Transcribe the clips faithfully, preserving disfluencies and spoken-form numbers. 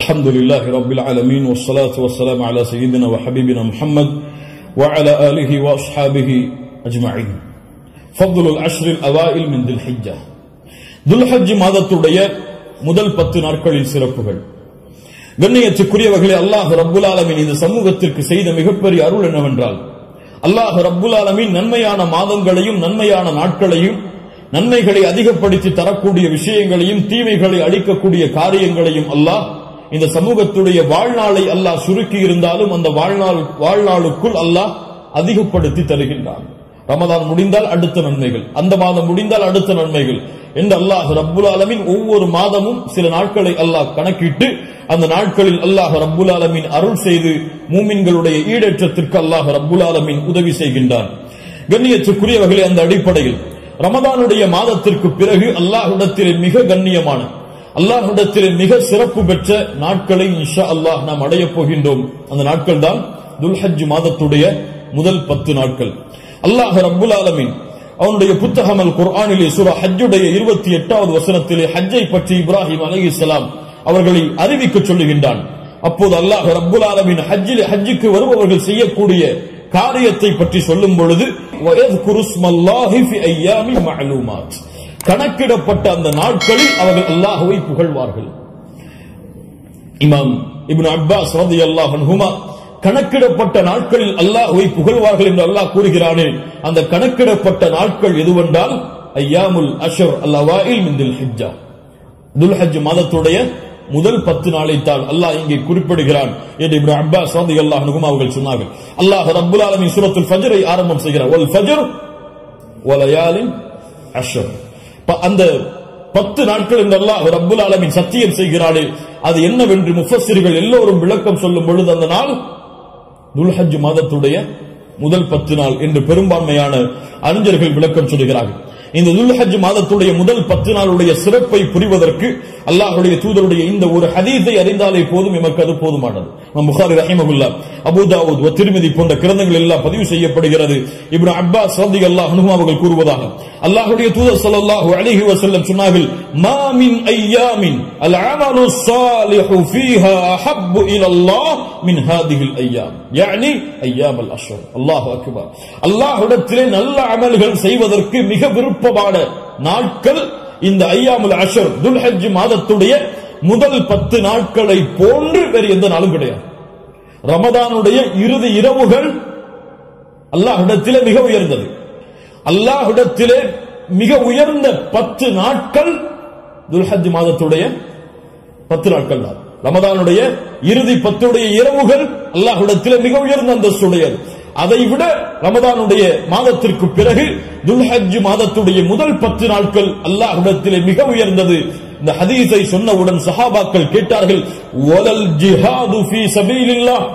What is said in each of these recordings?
الحمد لله رب العالمين والصلاة والسلام على سيدنا وحبيبنا محمد وعلى آله وأصحابه أجمعين. فضل العشر الأوائل من ذي الحجة. ذو الحج மாதத்துடைய முதல் பத்து நாட்களின் சிறப்புகள். கண்ணியத்துக்குரியவர்களே, அல்லாஹ் ரப்புல் ஆலமீன் இந்த சமூகத்திற்கு செய்த மிகப்பெரிய அருள் என்னவென்றால், அல்லாஹ் ரப்புல் ஆலமீன் நன்மையான மாதங்களையும் நன்மையான நாட்களையும் நன்மைகளை அதிகப்படுத்தி தரக்கூடிய விஷயங்களையும் தீமைகளை அளிக்கக்கூடிய காரியங்களையும் அல்லாஹ் இந்த சமூகத்துடைய வாழ்நாளை அல்லாஹ் சுருக்கி இருந்தாலும் அந்த வாழ்நாள் வாழ்நாளுக்குள் அல்லாஹ் அதிகப்படுத்தி தருகின்றான். ரமதான் முடிந்தால் அடுத்த நன்மைகள், அந்த மாதம் முடிந்தால் அடுத்த நன்மைகள் என்று அல்லாஹ் ரப்புல் ஆலமீன் ஒவ்வொரு மாதமும் சில நாட்களை அல்லாஹ் கணக்கிட்டு அந்த நாட்களில் அல்லாஹ் ரப்புல் ஆலமீன் அருள் செய்து மூமின்களுடைய ஈடேற்றத்திற்கு அல்லாஹ் ரப்புல் ஆலமீன் உதவி செய்கின்றான். கண்ணியத்துக்குரியவர்களே, அந்த அடிப்படையில் ரமதானுடைய மாதத்திற்கு பிறகு அல்லாஹ்விடத்தில் மிக கண்ணியமான அல்லாஹ்விடத்தில் மிக சிறப்பு பெற்ற நாட்களை இன்ஷா அல்லாஹ் நாம் அடையப் போகின்றோம். அந்த நாட்கள் தான் துல்ஹஜ் மாதத்துடைய முதல் பத்து நாட்கள். அல்லாஹ் ரப்புல் ஆலமீன் அவனுடைய புத்தகம் அல் குர்ஆனிலே சூரா ஹஜ்ஜுடைய இருபத்தி எட்டாவது வசனத்திலே ஹஜ்ஜை பற்றி இப்ராஹிம் அலைஹிஸ்ஸலாம் அவர்களை அறிவிக்க சொல்லுகின்றான். அப்போது அல்லாஹ் ரப்புல் ஆலமீன் ஹஜ்ஜிலே ஹஜ்ஜுக்கு வருபவர்கள் செய்யக்கூடிய காரியத்தை பற்றி சொல்லும் பொழுது வயஸ்குருஸ்மல்லாஹி ஃபி அய்யாமி மஅலூமாத், கணக்கிடப்பட்ட அந்த நாட்களில் அவர்கள் அல்லாஹ்வை புகழ்வார்கள். இமாம் இப்னு அப்பாஸ் ரலியல்லாஹு அன்ஹுமா கணக்கிடப்பட்ட நாட்களில் அல்லாஹ்வை புகழ்வார்கள் என்று அல்லாஹ் கூறுகிறானே, அந்த கணக்கிடப்பட்ட நாட்கள் எதுவென்றால் அய்யாமுல் அஷ்ர் அல் அவாயில் மின் தில் ஹிஜ்ஜா, துல்ஹஜ் மாதத்துடைய முதல் பத்து நாளை தான் அல்லாஹ் இங்கே குறிப்பிடுகிறான் என்று இப்னு அப்பாஸ் ரலியல்லாஹு அன்ஹுமா அவர்கள் சொன்னார்கள். அல்லாஹ் ரப்புல் ஆலமீன் சூரத்துல் ஃபஜ்ரை ஆரம்பம் செய்கிறார். வல் ஃபஜ்ர் வ லயாலின் அஷ்ர், அந்த பத்து நாட்கள் என்று அல்லாஹ் ரப்புல் ஆலமீன் சத்தியம் செய்கிறானே, அது என்னவென்று முஃபஸ்ஸிர்கள் எல்லோரும் விளக்கம் சொல்லும் பொழுது அந்த நாள் துல்ஹஜ் மாதத்துடைய முதல் பத்து நாள் என்று பெரும்பான்மையான அறிஞர்கள் விளக்கம் சொல்கிறார்கள். இந்த துல்ஹஜ் மாதத்துடைய முதல் பத்து நாளுடைய சிறப்பை புரிவதற்கு அல்லாஹ்வுடைய தூதருடைய இந்த ஒரு ஹதீஸை அறிந்தாலே போதும், எமக்கு அது போதுமானது. புகாரி ரஹிமஹுல்லாஹ், அபூ தாவூத், திர்மிதி போன்ற கிரந்தங்கள் எல்லாம் பதிவு செய்யப்படுகிறது. இப்னு அப்பாஸ் ரலியல்லாஹு அன்ஹு அவர்கள் கூறுவதாக, அல்லாஹ்வுடைய தூதர் ஸல்லல்லாஹு அலைஹி வஸல்லம் சொன்னார்கள், மா மின் அய்யாமின் அல் அமலு ஸாலிஹு ஃபீஹா அஹப்பு இலல்லாஹ் மின் ஹாதிஹில் அய்யாம், யானி அய்யாம் அல் அஷ்ர். அல்லாஹு அக்பர். அல்லாஹ்விடத்திலே நல்ல அமல்கள் செய்வதற்கு மிக விருப்பமான நாட்கள் இந்த அய்யாமுல் அஷ்ர், துல்ஹஜ் மாதத்துடைய முதல் பத்து நாட்களை போன்று வேறு எந்த நாளும் கிடையாது. ரமதானுடைய இறுதி இரவுகள் அல்லாஹ்விடத்திலே மிக உயர்ந்தது. அல்லாஹ்விடத்திலே மிக உயர்ந்த பத்து நாட்கள் துல்ஹஜ் மாதத்துடைய பத்து நாட்கள் தான். ரமதானுடைய இறுதி பத்துடைய இரவுகள் அல்லாஹ்விடத்திலே மிக உயர்ந்த அந்தஸ்துடையது. அதை விட ரமதானுடைய மாதத்திற்கு பிறகு துல்ஹஜ் மாதத்துடைய முதல் பத்து நாட்கள் அல்லாஹ்விடத்திலே மிக உயர்ந்தது. இந்த ஹதீஸை சொன்னவுடன் சஹாபாக்கள் கேட்டார்கள், வலல் ஜிஹாது ஃபீ சபீலில்லாஹ்,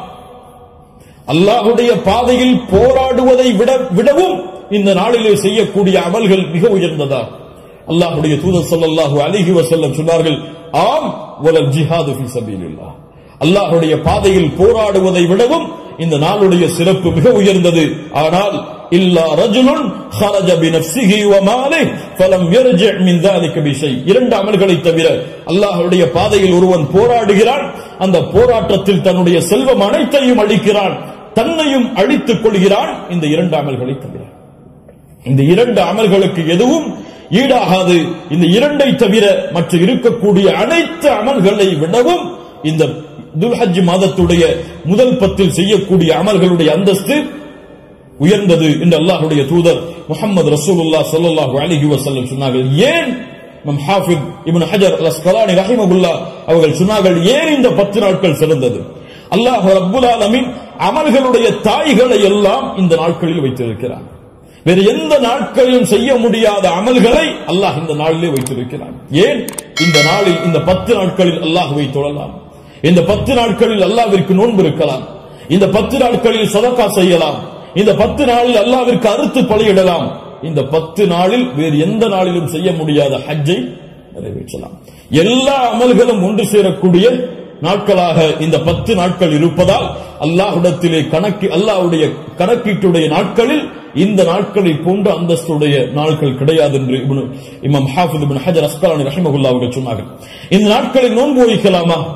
அல்லாஹ்வுடைய பாதையில் போராடுவதை விட விடவும் இந்த நாளிலே செய்யக்கூடிய அமல்கள் மிக உயர்ந்ததா? அல்லாஹ்வுடைய தூதர் ஸல்லல்லாஹு அலைஹி வஸல்லம் சொன்னார்கள், ஆம், வலல் ஜிஹாது ஃபீ சபீலில்லாஹ், அல்லாஹ்வுடைய பாதையில் போராடுவதை விடவும் இந்த நாளுடைய சிறப்பு மிக உயர்ந்தது. ஆனால் இல்லா ரஜுலுன் ஹரஜ பினஃப்ஸிஹி வ மாலிஹி ஃபலம் யர்ஜி மின் ذلك பிஷை, இரண்டு அமல்களை தவிர அல்லாஹ்வுடைய பாதையில் ஒருவன் போராடுகிறான், அந்த போராட்டத்தில் தன்னுடைய செல்வம் அனைத்தையும் அளிக்கிறான், தன்னையும் அழித்துக் கொள்கிறான், இந்த இரண்டு அமல்களை தவிர. இந்த இரண்டு அமல்களுக்கு எதுவும் ஈடாகாது. இந்த இரண்டை தவிர மற்ற இருக்கக்கூடிய அனைத்து அமல்களை விடவும் இந்த துல்ஹஜ் மாதத்துடைய முதல் பத்தில் செய்யக்கூடிய அமல்களுடைய அந்தஸ்து உயர்ந்தது என்று அல்லாஹ்வுடைய தூதர் முஹம்மது ரசூலுல்லாஹ் ஸல்லல்லாஹு அலைஹி வஸல்லம் சொன்னார்கள். ஏன் இமாம் ஹாஃபிஸ் இப்னு ஹஜர் அல் அஸ்கலானி ரஹிமஹுல்லாஹ் அவர்கள் சொன்னார்கள், ஏன் இந்த பத்து நாட்கள் சிறந்தது? அல்லாஹ் ரப்புல் ஆலமீன் அமல்களுடைய தாய்களை எல்லாம் இந்த நாட்களில் வைத்திருக்கிறார். வேறு எந்த நாட்களிலும் செய்ய முடியாத அமல்களை அல்லாஹ் இந்த நாளிலே வைத்திருக்கிறார். ஏன் இந்த நாளில் இந்த பத்து நாட்களில் அல்லாஹ்வை தொழலாம், இந்த பத்து நாட்களில் அல்லாஹ்விற்கு நோன்பு இருக்கலாம், இந்த பத்து நாட்களில் சதகா செய்யலாம், இந்த பத்து நாளில் அல்லாஹ்விற்கு அறுத்து பலியிடலாம், இந்த பத்து நாளில் வேறு எந்த நாளிலும் செய்ய முடியாத ஹஜ்ஜை நிறைவேற்றலாம். எல்லா அமல்களும் ஒன்று சேரக்கூடிய நாட்களாக இந்த பத்து நாட்கள் இருப்பதால் அல்லாஹ்விடத்திலே கணக்கு அல்லாஹ்வுடைய கணக்கீட்டுடைய நாட்களில் இந்த நாட்களை போன்ற அந்தஸ்துடைய நாட்கள் கிடையாது என்று இமாம் ஹாஃபிஸ் இப்னு ஹஜர் அஸ்கலானி ரஹிமஹுல்லாஹ் அவர்கள் சொன்னார்கள். இந்த நாட்களில் நோன்பு வைக்கலாமா?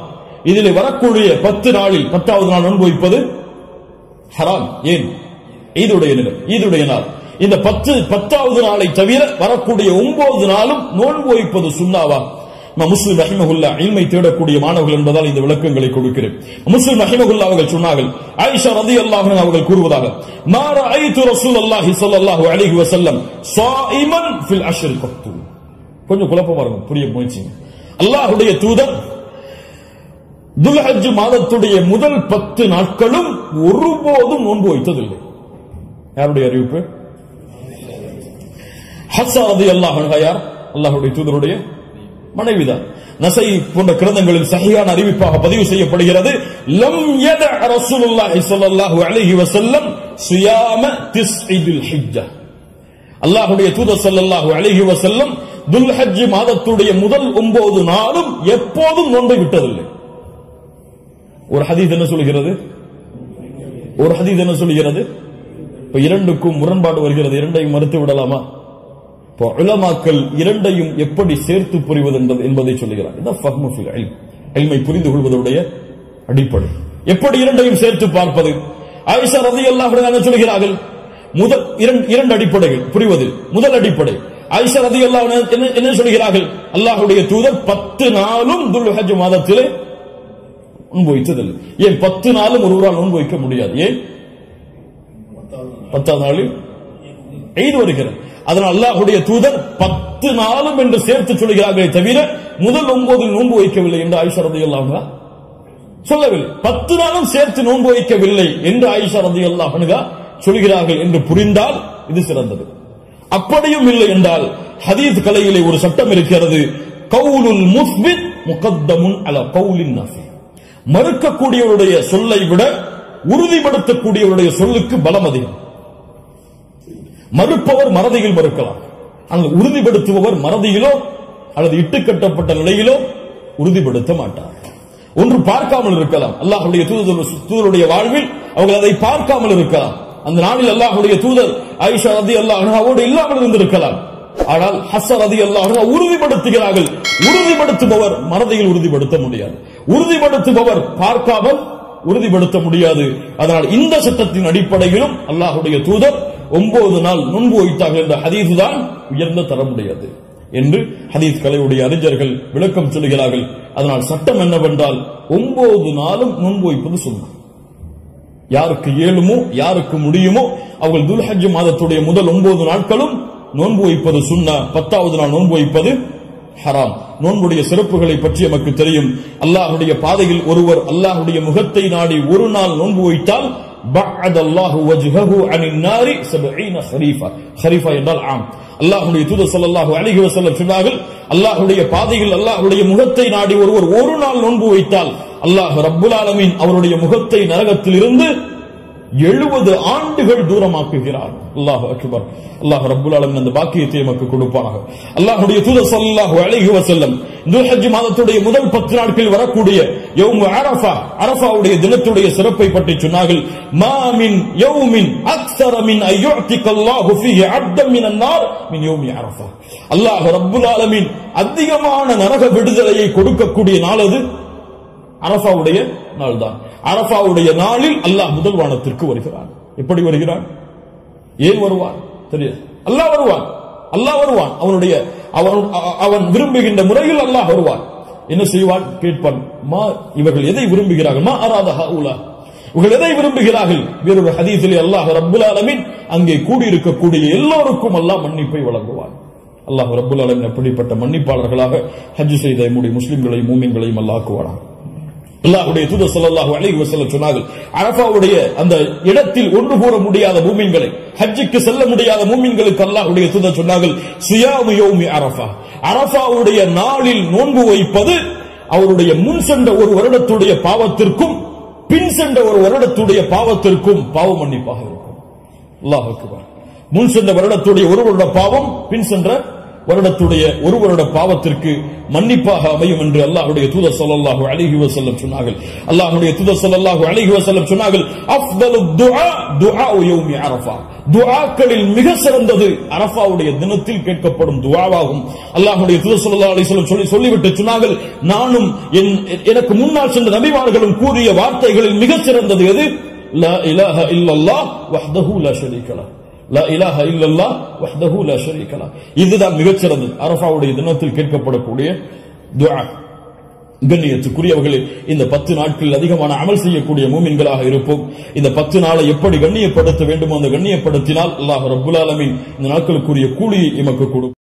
இதில் வரக்கூடிய பத்து நாளில் பத்தாவது நாள் நோன்பு வைப்பது ஹராம். ஏன்? ஈதுடைய நிலை, ஈதுடைய நாள். இந்த பத்து பத்தாவது நாளை தவிர வரக்கூடிய ஒன்பது நாளும் நோன்பு வைப்பது சுன்னாவா? முஸ்லிம் ரஹிமஹுல்லா இல்மை தேடக்கூடிய மாணவர்கள் என்பதால் இந்த விளக்கங்களை கொடுக்கிறேன். முஸ்லிம் ரஹிமஹுல்லா அவர்கள் சொன்னார்கள், ஆயிஷா ரலியல்லாஹு அன்ஹா அவர்கள் கூறுவதாக, மா ரஅய்து ரசூலல்லாஹி ஸல்லல்லாஹு அலைஹி வஸல்லம் ஸாயிமன் ஃபில் அஷ்ர் கத்து. கொஞ்சம் குழப்பமா இருக்கும், புரிய முயற்சிங்க. அல்லாஹ்வுடைய தூதர் துல்ஹஜ் மாதத்துடைய முதல் பத்து நாட்களும் ஒருபோதும் நோன்பு வைத்ததில்லை. யாருடைய அறிவிப்பு? ஹஃப்ஸா ரலியல்லாஹு அன்ஹா யார்? அல்லாஹ்வுடைய தூதருடைய மனைவிதான். நஸை போன்ற கிரந்தங்களில் சஹீஹான அறிவிப்பாக பதிவு செய்யப்படுகிறது, லம் யத ரசூலுல்லாஹி ஸல்லல்லாஹு அலைஹி வஸல்லம் ஸியாம திஸ்இல் ஹிஜ்ஜா. அல்லாஹ்வுடைய தூதர் ஸல்லல்லாஹு அலைஹி வஸல்லம் துல்ஹஜ் மாதத்துடைய முதல் ஒன்பது நாளும் எப்போதும் நோன்பை விட்டதில்லை. ஒரு ஹதீஸ் என்ன சொல்கிறது? ஒரு ஹதீஸ் என்ன சொல்கிறது? இப்ப இரண்டுக்கும் முரண்பாடு வருகிறது, இரண்டையும் மறுத்து விடலாமா? உலமாக்கள் இரண்டையும் எப்படி சேர்த்து புரிவது என்பதை சொல்லுகிறார். இல்மை புரிந்து கொள்வதுடைய அடிப்படை. எப்படி இரண்டையும் சேர்த்து பார்ப்பது? ஆயிஷா ரலியல்லாஹு அன்ஹா சொல்கிறார்கள், முதல் இரண்டு அடிப்படைகள் புரிவதில். முதல் அடிப்படை, ஆயிஷா ரலியல்லாஹு அன்ஹா என்ன சொல்கிறார்கள்? அல்லாஹ்வுடைய தூதர் பத்து நாளும் துல்ஹஜ் மாதத்திலே நோன்பு வைத்ததில்லை. ஏன் பத்து நாளும் ஒருவரால் நோன்பு வைக்க முடியாது? ஏன்? பத்தாவது நாளில் ஈத் வருகிறது. அதனால் அல்லாஹ்வுடைய தூதர் பத்து நாளும் என்று சேர்த்து சொல்கிறார்களே தவிர முதல் ஒன்பதில் நோன்பு வைக்கவில்லை என்று ஆயிஷா ரலியல்லாஹு அன்ஹா சொல்லவில்லை. பத்து நாளும் சேர்த்து நோன்பு வைக்கவில்லை என்று ஆயிஷா ரலியல்லாஹு அன்ஹா சொல்கிறார்கள் என்று புரிந்தால் இது சிறந்தது. அப்படியும் இல்லை என்றால் ஹதீஸ் கலையிலே ஒரு சட்டம் இருக்கிறது, கவுலுல் முஸ்பித் முகத்தமுன் அலா கவுலின் நஃபி. மறுக்கக்கூடியவருடைய சொல்லை விட உறுதிப்படுத்தக்கூடியவருடைய சொல்லுக்கு பலம் அதிகம். மறுப்பவர் மறதியில் மறுக்கலாம், ஆனால் உறுதிப்படுத்துபவர் மறதியிலோ அல்லது இட்டுக்கட்டப்பட்ட நிலையிலோ உறுதிப்படுத்த மாட்டார். ஒன்று பார்க்காமல் இருக்கலாம், அல்லாஹ்வுடைய தூதருடைய வாழ்வில் அவர்கள் அதை பார்க்காமல் இருக்கலாம். அந்த நாளில் அல்லாஹ்வுடைய தூதர் ஆயிஷா ரலியல்லாஹு அன்ஹாவோடு இல்லாமல் இருந்திருக்கலாம். ஆனால் ஹஃப்ஸா ரலியல்லாஹு அன்ஹா உறுதிப்படுத்துகிறார்கள். உறுதிப்படுத்துபவர் மறதியில் உறுதிப்படுத்த முடியாது, உறுதிப்படுத்துபவர் பார்க்காமல் உறுதிப்படுத்த முடியாது. அதனால் இந்த சட்டத்தின் அடிப்படையிலும் அல்லாஹ்வுடைய தூதர் ஒன்பது நாள் நோன்பு வைத்தார்கள் என்ற ஹதீஸ் தான் உயர்ந்த தரமுடையது என்று ஹதீஸ் கலையுடைய அறிஞர்கள் விளக்கம் சொல்கிறார்கள். அதனால் சட்டம் என்னவென்றால் ஒன்பது நாளும் நோன்பு வைப்பது சுன்னா. யாருக்கு இயலுமோ யாருக்கு முடியுமோ அவர்கள் துல்ஹஜ் மாதத்துடைய முதல் ஒன்பது நாட்களும் நோன்பு வைப்பது சுன்னா. பத்தாவது நாள் நோன்பு வைப்பது ஹராம். நோன்புடைய சிறப்புகளை பற்றி நமக்கு தெரியும். அல்லாஹ்வுடைய பாதையில் ஒருவர் அல்லாஹ்வுடைய முகத்தை நாடி ஒரு நாள் நோன்பு வைத்தால் பஅத அல்லாஹு வஜ்ஹஹு அனின் நாரி சபஈன ஹரீஃபா. ஹரீஃபா என்றால் ஆம். அல்லாஹ்வுடைய தூதர் ஸல்லல்லாஹு அலைஹி வஸல்லம் சொன்னார்கள், அல்லாஹ்வுடைய பாதையில் அல்லாஹ்வுடைய முகத்தை நாடி ஒருவர் ஒரு நாள் நோன்பு வைத்தால் அல்லாஹ் ரப்புல் ஆலமீன் அவருடைய முகத்தை நரகத்தில் இருந்து எழுபது ஆண்டுகள் தூரமாக்குகிறார். அல்லாஹு அக்பர். அல்லாஹ் ரப்புல் ஆலமீன் அந்த பாக்கியத்தை நமக்கு கொடுப்பானாக. அல்லாஹ்வுடைய தூதர் ஸல்லல்லாஹு அலைஹி வஸல்லம் துல்ஹஜ் மாதத்துடைய முதல் பத்து நாட்களில் வரக்கூடிய யௌம் அரஃபா, அரஃபாவுடைய தினத்துடைய சிறப்பை பற்றி சொன்னார்கள். மா மின் யௌமின் அக்ஸர மின் அய்யுஅதிகல்லாஹு ஃபீஹி அப்தன் மினன் நார் மின் யௌமி அரஃபா. அல்லாஹ் ரப்புல் ஆலமீன் அதிகமான நரக விடுதலையை கொடுக்கக்கூடிய நாள் அது அரஃபாவுடைய நாள் தான். அரஃபாவுடைய நாளில் அல்லாஹ் முதல் வானத்திற்கு வருகிறான். எப்படி வருகிறான்? ஏன் வருவான் தெரியாது. அல்லாஹ் வருவான், அல்லாஹ் வருவான். அவனுடைய அவன் விரும்புகின்ற முறையில் அல்லாஹ் வருவான். என்ன செய்வான்? கேட்பான், மா இவர்கள் எதை விரும்புகிறார்கள்? மா அராத ஹவுலா, இவர்கள் எதை விரும்புகிறார்கள்? வேறொரு ஹதீஸிலே அல்லாஹ் ரப்புல் ஆலமீன் அங்கே கூடியிருக்கக்கூடிய எல்லோருக்கும் அல்லாஹ் மன்னிப்பை வழங்குவான். அல்லாஹ் ரப்புல் ஆலமீன் அப்படிப்பட்ட மன்னிப்பாளர்களாக ஹஜ் செய்த நம்முடைய முஸ்லிம்களையும் மூமின்களையும் அல்லாஹ் ஆக்குவானாக. அல்லாஹ்வுடைய தூதர் ஸல்லல்லாஹு அலைஹி வஸல்லம் சொன்னார்கள், அரஃபாவுடைய அந்த இடத்தில் ஒன்று கூற முடியாத மூமின்களை, ஹஜ்ஜுக்கு செல்ல முடியாத மூமின்களுக்கு அல்லாஹ்வுடைய தூதர் சொன்னார்கள், ஸியாமு யௌமி அரஃபா. அரஃபாவுடைய நாளில் நோன்பு வைப்பது அவருடைய முன் சென்ற ஒரு வருடத்துடைய பாவத்திற்கும் பின் சென்ற ஒரு வருடத்துடைய பாவத்திற்கும் பாவ மன்னிப்பாக இருக்கும். அல்லாஹ் அக்பர். முன் சென்ற வருடத்துடைய ஒரு வருட பாவம், பின் சென்ற வருடத்துடைய ஒரு வருட பாவத்திற்கு மன்னிப்பாக அமையும் என்று அல்லாஹ்வுடைய தூதர் ஸல்லல்லாஹு அலைஹி வஸல்லம் சொன்னார்கள். அல்லாஹ்வுடைய தூதர் ஸல்லல்லாஹு அலைஹி வஸல்லம் சொன்னார்கள், அஃதலுத் துஆ துஆஉ யௌமி அரஃபா. துஆக்களில் மிக சிறந்தது அரஃபாவுடைய தினத்தில் கேட்கப்படும் துஆவாகும். அல்லாஹ்வுடைய தூதர் ஸல்லல்லாஹு அலைஹி வஸல்லம் சொல்லி சொல்லிவிட்டு சொன்னார்கள், நானும் எனக்கு முன்னால் சென்ற நபிமார்களும் கூறிய வார்த்தைகளில் மிக சிறந்தது எது? லா இலாஹ இல்லல்லாஹ் வஹ்தஹு லா ஷரீக லஹ். லா இலாஹ இல்லல்லாஹ் வஹ்தஹு லா ஷரீக லஹ். இதுதான் மிகச்சிறந்தது அரஃபாவுடைய தினத்தில் கேட்கப்படக்கூடிய துஆ. கண்ணியத்துக்குரியவர்களே, இந்த பத்து நாட்களில் அதிகமான அமல் செய்யக்கூடிய மூமின்களாக இருப்போம். இந்த பத்து நாளை எப்படி கண்ணியப்படுத்த வேண்டுமோ அந்த கண்ணியப்படுத்தினால் அல்லாஹ் ரப்புல் ஆலமீன் இந்த நாட்களுக்குரிய கூலியை எமக்கு கொடுக்கும்.